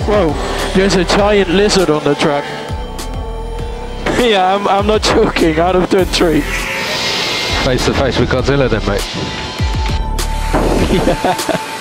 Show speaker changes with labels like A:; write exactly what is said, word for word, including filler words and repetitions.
A: Whoa, there's a giant lizard on the track. Yeah, I'm, I'm not joking, out of turn three.
B: Face to face with Godzilla then, mate.
A: Yeah.